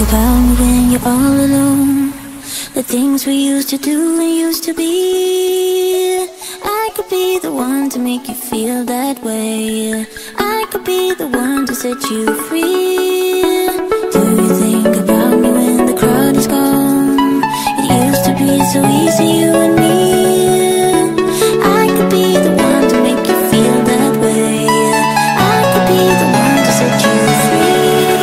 about me when you're all alone? The things we used to do and used to be. I could be the one to make you feel that way. I could be the one to set you free. Do you think about me when the crowd is gone? It used to be so easy, you and me. I could be the one to make you feel that way. I could be the one to set you free.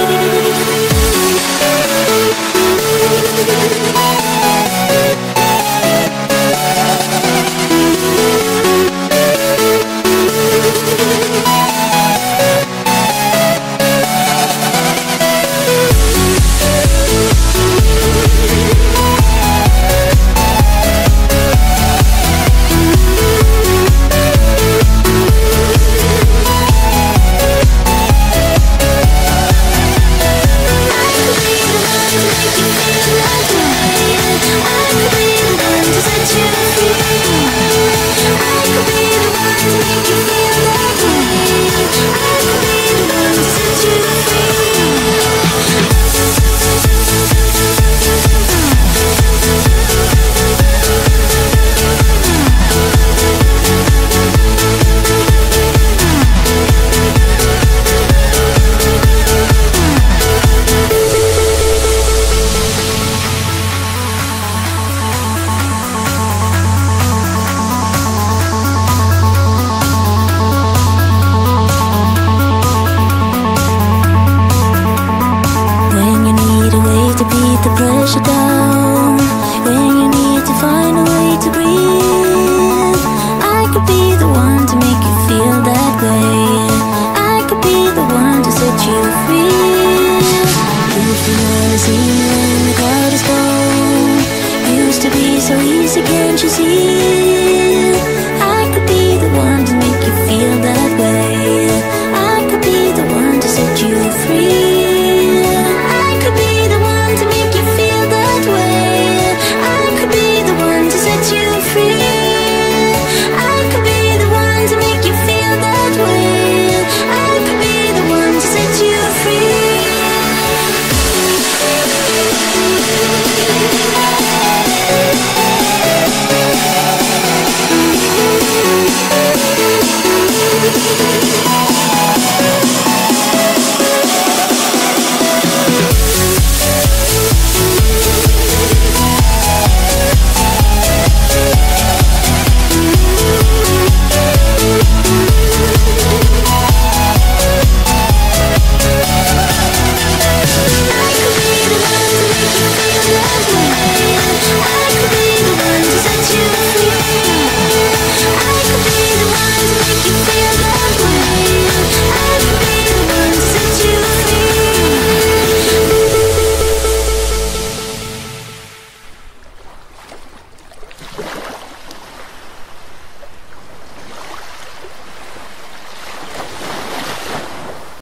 The pressure down, when you need to find a way to breathe. I could be the one to make you feel that way. I could be the one to set you free. If you wanna see me when the crowd is gone, used to be so easy, can't you see?